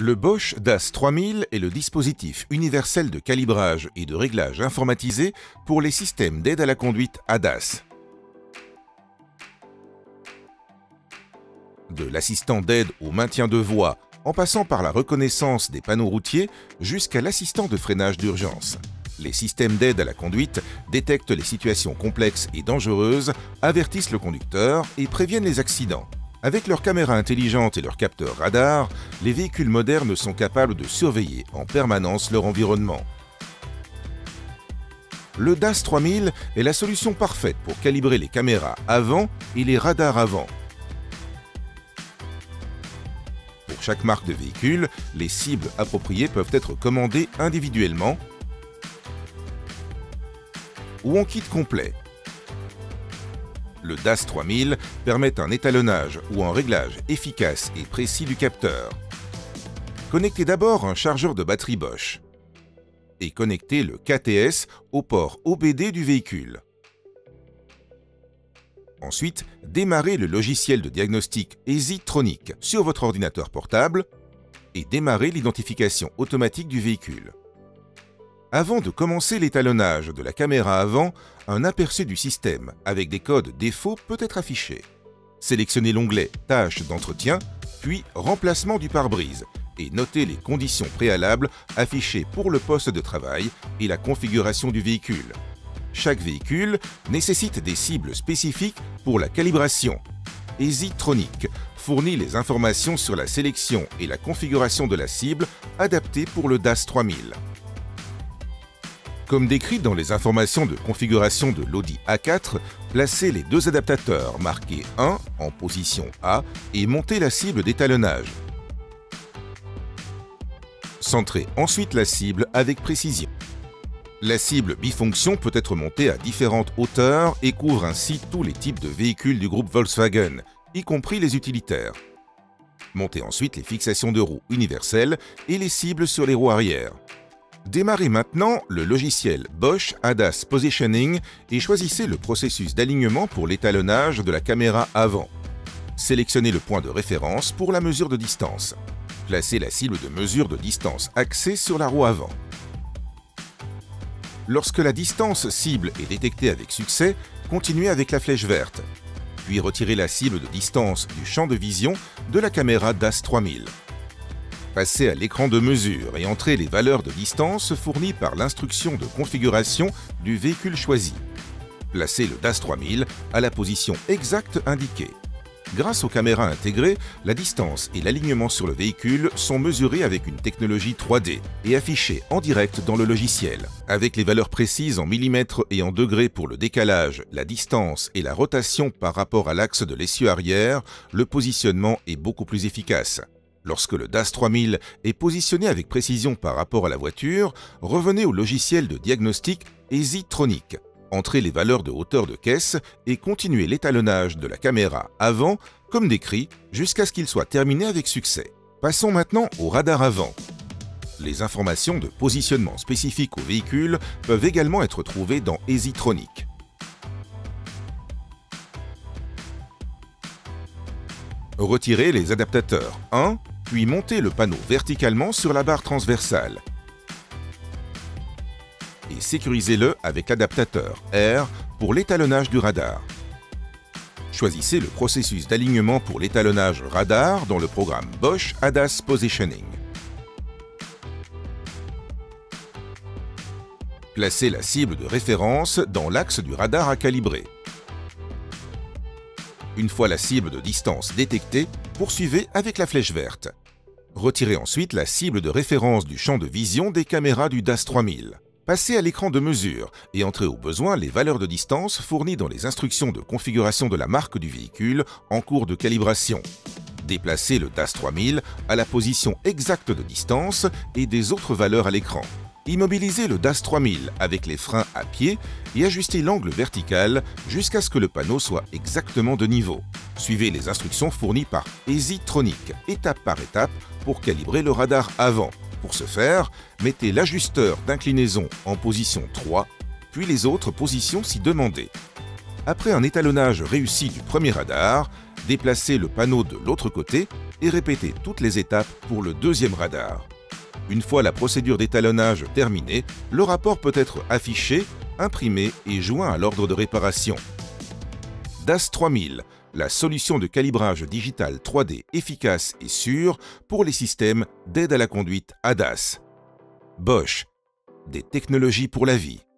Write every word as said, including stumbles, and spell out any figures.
Le Bosch D A S trois mille est le dispositif universel de calibrage et de réglage informatisé pour les systèmes d'aide à la conduite A D A S. De l'assistant d'aide au maintien de voie, en passant par la reconnaissance des panneaux routiers jusqu'à l'assistant de freinage d'urgence. Les systèmes d'aide à la conduite détectent les situations complexes et dangereuses, avertissent le conducteur et préviennent les accidents. Avec leurs caméras intelligentes et leurs capteurs radar, les véhicules modernes sont capables de surveiller en permanence leur environnement. Le D A S trois mille est la solution parfaite pour calibrer les caméras avant et les radars avant. Pour chaque marque de véhicule, les cibles appropriées peuvent être commandées individuellement ou en kit complet. Le D A S trois mille permet un étalonnage ou un réglage efficace et précis du capteur. Connectez d'abord un chargeur de batterie Bosch et connectez le K T S au port O B D du véhicule. Ensuite, démarrez le logiciel de diagnostic EasyTronic sur votre ordinateur portable et démarrez l'identification automatique du véhicule. Avant de commencer l'étalonnage de la caméra avant, un aperçu du système avec des codes défauts peut être affiché. Sélectionnez l'onglet « Tâches d'entretien » puis « Remplacement du pare-brise » et notez les conditions préalables affichées pour le poste de travail et la configuration du véhicule. Chaque véhicule nécessite des cibles spécifiques pour la calibration. EasyTronic fournit les informations sur la sélection et la configuration de la cible adaptée pour le D A S trois mille. Comme décrit dans les informations de configuration de l'Audi A quatre, placez les deux adaptateurs marqués un en position A et montez la cible d'étalonnage. Centrez ensuite la cible avec précision. La cible bifonction peut être montée à différentes hauteurs et couvre ainsi tous les types de véhicules du groupe Volkswagen, y compris les utilitaires. Montez ensuite les fixations de roues universelles et les cibles sur les roues arrière. Démarrez maintenant le logiciel Bosch A D A S Positioning et choisissez le processus d'alignement pour l'étalonnage de la caméra avant. Sélectionnez le point de référence pour la mesure de distance. Placez la cible de mesure de distance axée sur la roue avant. Lorsque la distance cible est détectée avec succès, continuez avec la flèche verte. Puis retirez la cible de distance du champ de vision de la caméra D A S trois mille. Passez à l'écran de mesure et entrez les valeurs de distance fournies par l'instruction de configuration du véhicule choisi. Placez le D A S trois mille à la position exacte indiquée. Grâce aux caméras intégrées, la distance et l'alignement sur le véhicule sont mesurés avec une technologie trois D et affichés en direct dans le logiciel. Avec les valeurs précises en millimètres et en degrés pour le décalage, la distance et la rotation par rapport à l'axe de l'essieu arrière, le positionnement est beaucoup plus efficace. Lorsque le D A S trois mille est positionné avec précision par rapport à la voiture, revenez au logiciel de diagnostic EasyTronic. Entrez les valeurs de hauteur de caisse et continuez l'étalonnage de la caméra avant, comme décrit, jusqu'à ce qu'il soit terminé avec succès. Passons maintenant au radar avant. Les informations de positionnement spécifiques au véhicule peuvent également être trouvées dans EasyTronic. Retirez les adaptateurs un, puis montez le panneau verticalement sur la barre transversale. Et sécurisez-le avec l'adaptateur R pour l'étalonnage du radar. Choisissez le processus d'alignement pour l'étalonnage radar dans le programme Bosch A D A S Positioning. Placez la cible de référence dans l'axe du radar à calibrer. Une fois la cible de distance détectée, poursuivez avec la flèche verte. Retirez ensuite la cible de référence du champ de vision des caméras du D A S trois mille. Passez à l'écran de mesure et entrez au besoin les valeurs de distance fournies dans les instructions de configuration de la marque du véhicule en cours de calibration. Déplacez le D A S trois mille à la position exacte de distance et des autres valeurs à l'écran. Immobilisez le D A S trois mille avec les freins à pied et ajustez l'angle vertical jusqu'à ce que le panneau soit exactement de niveau. Suivez les instructions fournies par EasyTronic, étape par étape, pour calibrer le radar avant. Pour ce faire, mettez l'ajusteur d'inclinaison en position trois, puis les autres positions si demandées. Après un étalonnage réussi du premier radar, déplacez le panneau de l'autre côté et répéter toutes les étapes pour le deuxième radar. Une fois la procédure d'étalonnage terminée, le rapport peut être affiché, imprimé et joint à l'ordre de réparation. D A S trois mille, la solution de calibrage digital trois D efficace et sûre pour les systèmes d'aide à la conduite A D A S. Bosch, des technologies pour la vie.